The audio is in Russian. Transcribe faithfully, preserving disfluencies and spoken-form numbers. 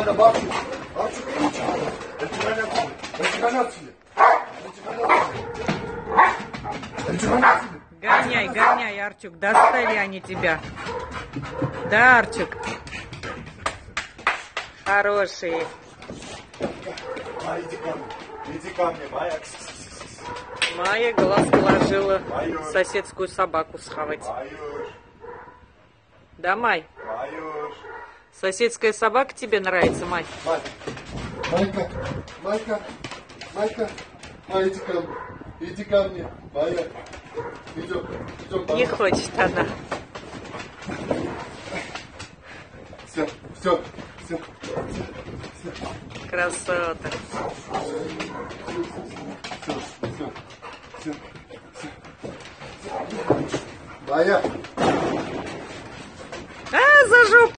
Надо бабушку. Бабушку, иди. Иди на отсюда. Иди на отсюда. Иди на отсюда. Гоняй, гоняй, Арчук, достали они тебя. Да, Арчук? Хорошие. Майя, иди ко мне. Иди ко мне, Майя. Майя глаз положила соседскую собаку схавать. Маюш. Да, Май? Маюш. Соседская собака тебе нравится, Май? Майка, Майка, Майка, Майя, иди ко мне. Иди ко мне, Майя. Идем, идем. Не хочет она. Все, все, все, все. Красота. Все, все, все, все. Майя. А, за жопу!